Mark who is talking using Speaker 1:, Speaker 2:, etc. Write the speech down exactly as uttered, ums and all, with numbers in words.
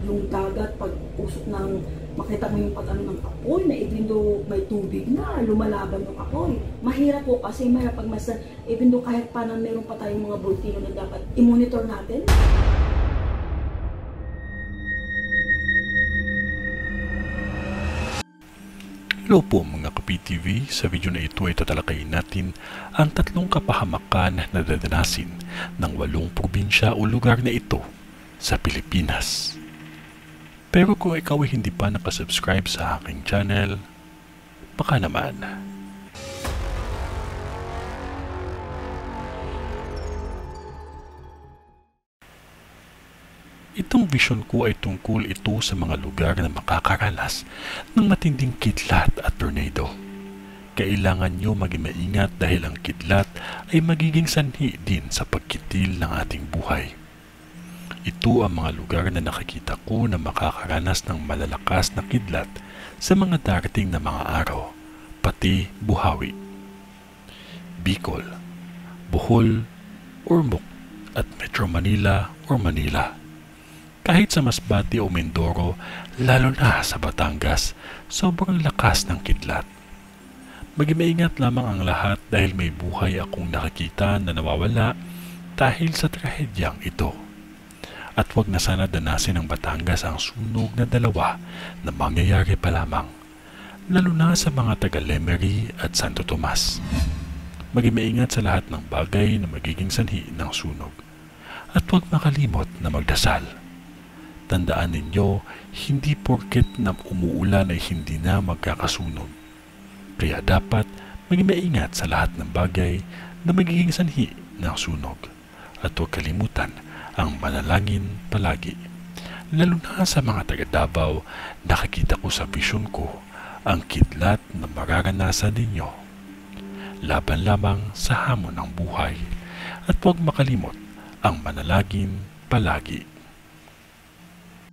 Speaker 1: yung dagat, pag usok ng, makita mo yung pag-ano ng apoy, na even though may tubig na, lumalaban yung apoy. Mahirap po kasi, mahirap pagmasdan, even though kahit paano meron pa tayong mga volcano na dapat i-monitor natin.
Speaker 2: Hello po mga ka-P T V, sa video na ito ay tatalakayin natin ang tatlong kapahamakan na dadanasin ng walong probinsya o lugar na ito sa Pilipinas. Pero kung ikaw ay hindi pa nakasubscribe sa aking channel, baka naman. Itong vision ko ay tungkol ito sa mga lugar na makakaranas ng matinding kidlat at tornado. Kailangan nyo maging maingat dahil ang kidlat ay magiging sanhi din sa pagkitil ng ating buhay. Ito ang mga lugar na nakikita ko na makakaranas ng malalakas na kidlat sa mga darating na mga araw, pati Buhawi, Bicol, Bohol, Ormoc at Metro Manila or Manila. Kahit sa Masbate o Mindoro, lalo na sa Batangas, sobrang lakas ng kidlat. Mag-iingat lamang ang lahat dahil may buhay akong nakikita na nawawala dahil sa trahedyang ito. At wag na sana danasin ng Batangas ang sunog na dalawa na mangyayari pa lamang, lalo na sa mga taga-Lemery at Santo Tomas. Mag-iingat sa lahat ng bagay na magiging sanhi ng sunog. At wag makalimot na magdasal. Tandaan ninyo, hindi porket na umuulan ay hindi na magkakasunog. Kaya dapat maging maingat sa lahat ng bagay na magiging sanhi ng sunog. At huwag kalimutan ang manalangin palagi. Lalo na sa mga taga Davao, nakikita ko sa vision ko ang kidlat na mararanasan ninyo. Laban lamang sa hamon ng buhay at huwag makalimot ang manalangin palagi.